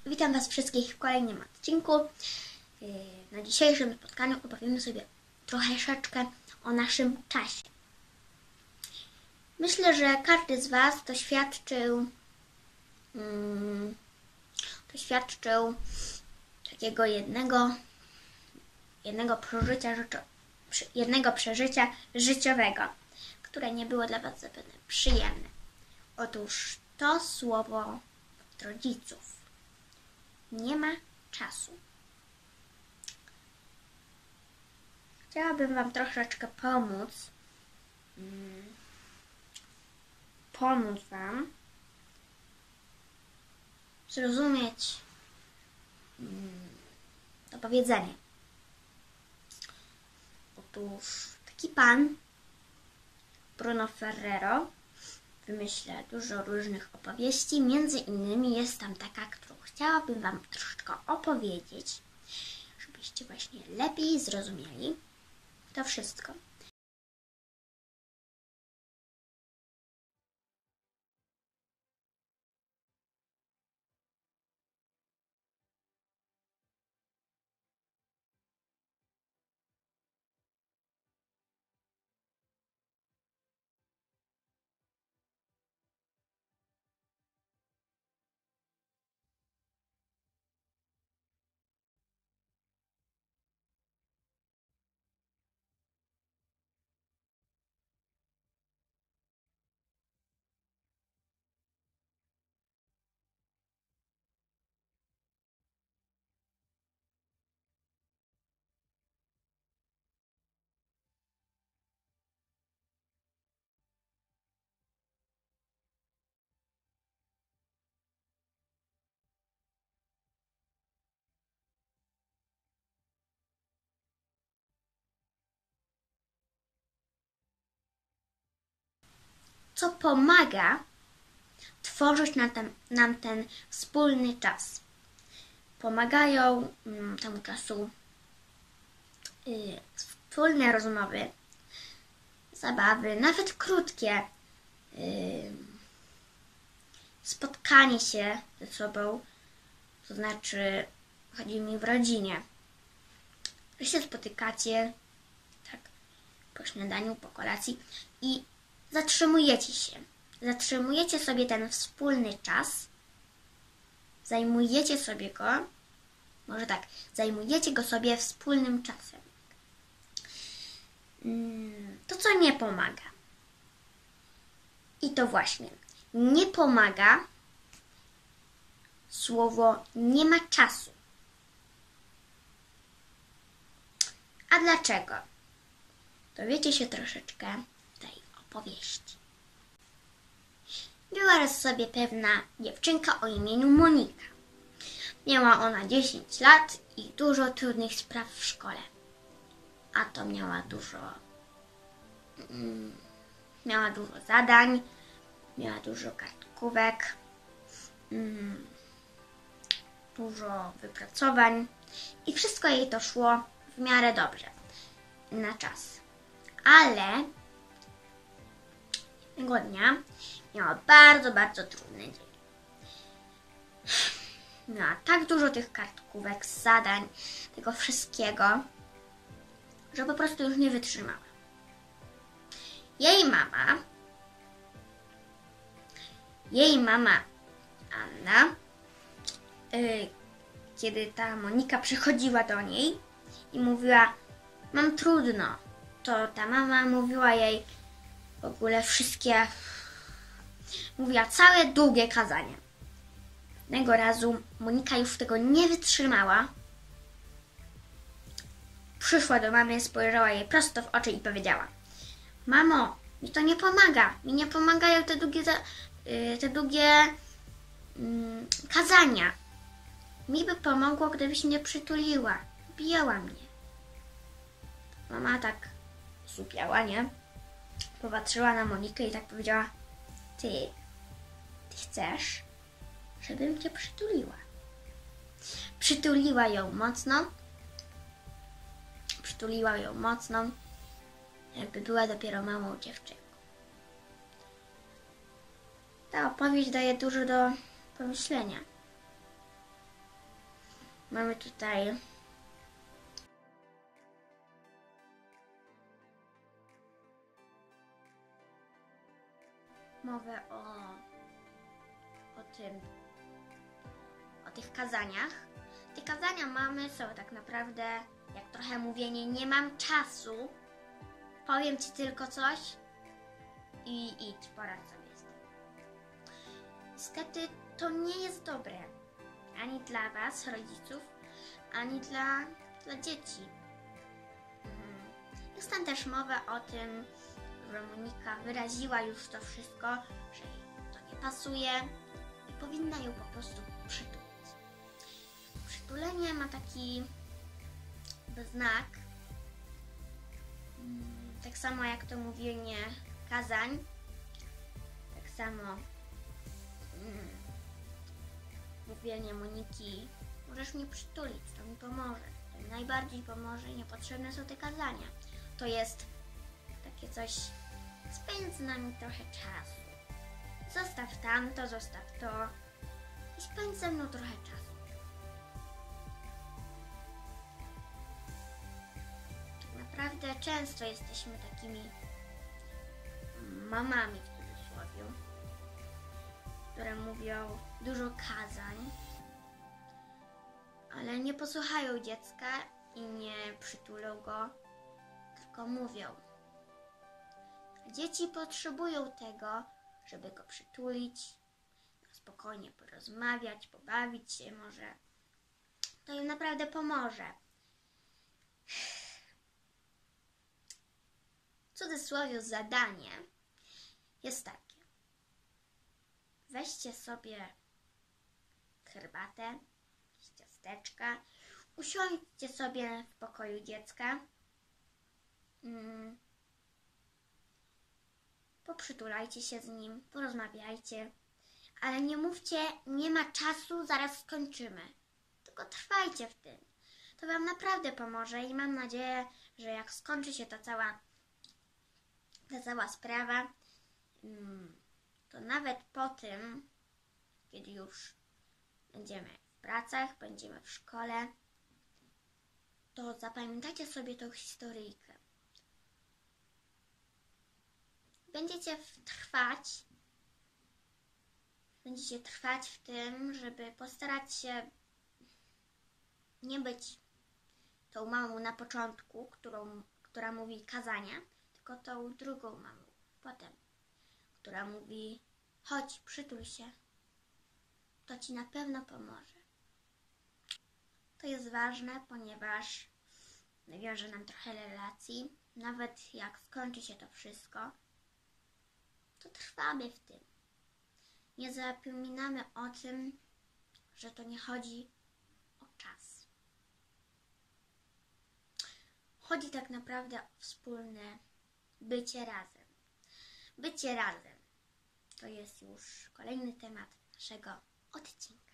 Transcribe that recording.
Witam Was wszystkich w kolejnym odcinku. Na dzisiejszym spotkaniu opowiemy sobie troszeczkę o naszym czasie. Myślę, że każdy z Was doświadczył takiego jednego przeżycia życiowego, które nie było dla Was zapewne przyjemne. Otóż to słowo od rodziców: nie ma czasu. Chciałabym Wam troszeczkę pomóc Wam zrozumieć to powiedzenie. Otóż taki pan, Bruno Ferrero, wymyśla dużo różnych opowieści. Między innymi jest tam taka, którą chciałabym Wam troszeczkę opowiedzieć, żebyście właśnie lepiej zrozumieli to wszystko. Co pomaga tworzyć nam ten wspólny czas? Pomagają temu czasu wspólne rozmowy, zabawy, nawet krótkie spotkanie się ze sobą, to znaczy chodzi mi w rodzinie, że się spotykacie tak po śniadaniu, po kolacji i zatrzymujecie sobie ten wspólny czas, zajmujecie sobie go sobie wspólnym czasem. To, co nie pomaga. I to właśnie nie pomaga słowo nie ma czasu. A dlaczego? Dowiecie się troszeczkę w tej opowieści. Była raz sobie pewna dziewczynka o imieniu Monika. Miała ona 10 lat i dużo trudnych spraw w szkole. A to miała dużo zadań, miała dużo kartkówek, dużo wypracowań i wszystko jej to szło w miarę dobrze, na czas. Ale jednego dnia miała bardzo, bardzo trudny dzień. Miała tak dużo tych kartkówek, zadań, tego wszystkiego, że po prostu już nie wytrzymała. Jej mama Anna, kiedy ta Monika przychodziła do niej i mówiła: mam trudno, to ta mama mówiła jej w ogóle mówiła całe długie kazania. Jednego razu Monika już tego nie wytrzymała. Przyszła do mamy, spojrzała jej prosto w oczy i powiedziała: mamo, mi to nie pomaga. Mi nie pomagają te długie kazania. Mi by pomogło, gdybyś mnie przytuliła. Bijała mnie. Mama tak zupiała, nie? Popatrzyła na Monikę i tak powiedziała: ty chcesz, żebym cię przytuliła? Przytuliła ją mocno, jakby była dopiero małą dziewczynką. Ta opowieść daje dużo do pomyślenia. Mamy tutaj mowę o tych kazaniach. Te kazania mamy są tak naprawdę jak trochę mówienie nie mam czasu, powiem Ci tylko coś i idź, poradź sobie z tym. Niestety to nie jest dobre ani dla Was, rodziców, ani dla dzieci. Jest tam też mowa o tym, że Monika wyraziła już to wszystko, że jej to nie pasuje i powinna ją po prostu przytulić. Przytulenie ma taki znak, tak samo jak to mówienie kazań, tak samo mówienie Moniki, możesz mnie przytulić, to mi pomoże, to mi najbardziej pomoże, niepotrzebne są te kazania. To jest takie coś, spędź z nami trochę czasu, zostaw tamto, zostaw to i spędź ze mną trochę czasu. Tak naprawdę często jesteśmy takimi mamami w cudzysłowie, które mówią dużo kazań, ale nie posłuchają dziecka i nie przytulą go, tylko mówią. Dzieci potrzebują tego, żeby go przytulić, spokojnie porozmawiać, pobawić się może. To im naprawdę pomoże. W cudzysłowie zadanie jest takie. Weźcie sobie herbatę, jakieś ciasteczka, usiądźcie sobie w pokoju dziecka, poprzytulajcie się z nim, porozmawiajcie, ale nie mówcie, nie ma czasu, zaraz skończymy, tylko trwajcie w tym. To Wam naprawdę pomoże i mam nadzieję, że jak skończy się ta cała sprawa, to nawet po tym, kiedy już będziemy w pracach, będziemy w szkole, to zapamiętajcie sobie tą historyjkę. Będziecie trwać w tym, żeby postarać się nie być tą mamą na początku, która mówi kazania, tylko tą drugą mamą potem, która mówi chodź, przytul się, to Ci na pewno pomoże. To jest ważne, ponieważ nawiąże nam trochę relacji. Nawet jak skończy się to wszystko, to trwamy w tym. Nie zapominamy o tym, że to nie chodzi o czas. Chodzi tak naprawdę o wspólne bycie razem. Bycie razem to jest już kolejny temat naszego odcinka.